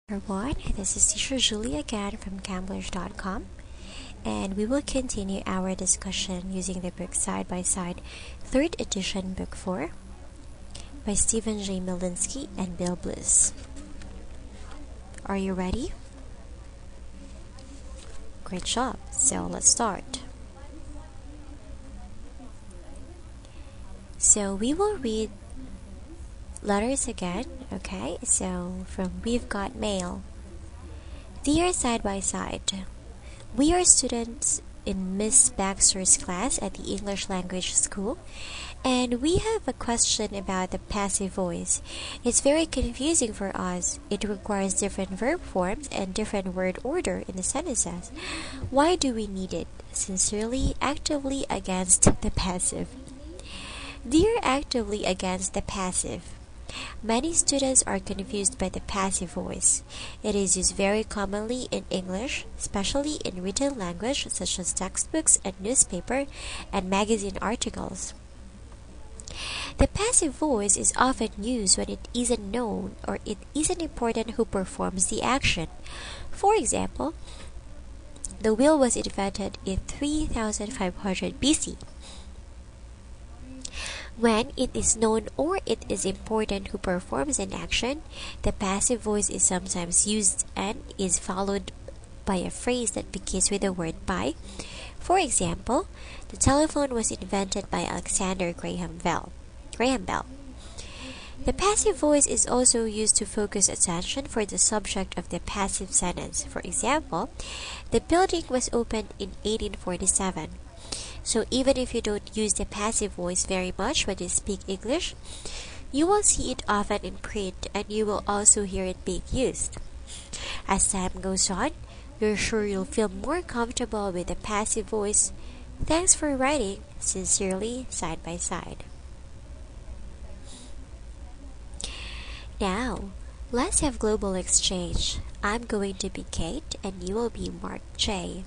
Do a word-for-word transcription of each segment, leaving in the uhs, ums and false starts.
Everyone, this is Teacher Julie again from Camblish dot com, and we will continue our discussion using the book Side by Side, third edition, Book four, by Stephen J. Milinsky and Bill Bliss. Are you ready? Great job, so let's start. So we will read letters again, okay? So from We've Got Mail. Dear Side by Side, we are students in Miss Baxter's class at the English Language School, and we have a question about the passive voice. It's very confusing for us. It requires different verb forms and different word order in the sentences. Why do we need it? Sincerely, actively against the passive. Dear actively against the passive. Many students are confused by the passive voice. It is used very commonly in English, especially in written language such as textbooks and newspaper and magazine articles. The passive voice is often used when it isn't known or it isn't important who performs the action. For example, the wheel was invented in three thousand five hundred B C. When it is known or it is important who performs an action, the passive voice is sometimes used and is followed by a phrase that begins with the word by. For example, the telephone was invented by Alexander Graham Bell. Graham Bell. The passive voice is also used to focus attention for the subject of the passive sentence. For example, the building was opened in eighteen forty-seven. So even if you don't use the passive voice very much when you speak English, you will see it often in print and you will also hear it being used. As time goes on, you're sure you'll feel more comfortable with the passive voice. Thanks for writing. Sincerely, Side by Side. Now, let's have global exchange. I'm going to be Kate and you will be Mark J.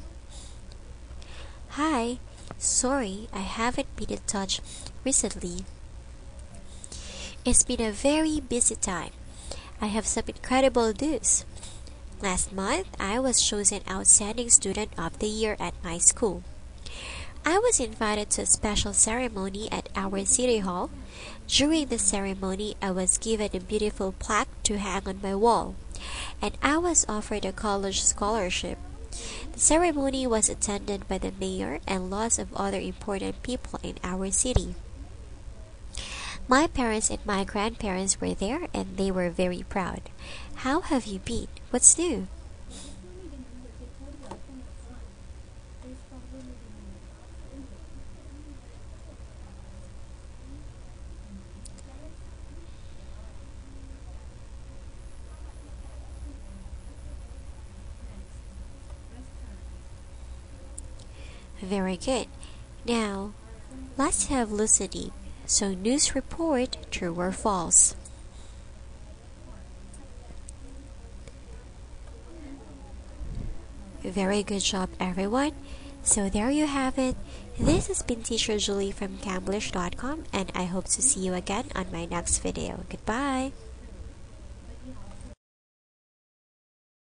Hi. Sorry, I haven't been in touch recently. It's been a very busy time. I have some incredible news. Last month, I was chosen Outstanding Student of the Year at my school. I was invited to a special ceremony at our city hall. During the ceremony, I was given a beautiful plaque to hang on my wall, and I was offered a college scholarship. The ceremony was attended by the mayor and lots of other important people in our city. My parents and my grandparents were there and they were very proud. How have you been? What's new? Very good. Now, let's have listening. So, news report, true or false? Very good job, everyone. So, there you have it. This has been Teacher Julie from Camblish dot com, and I hope to see you again on my next video. Goodbye.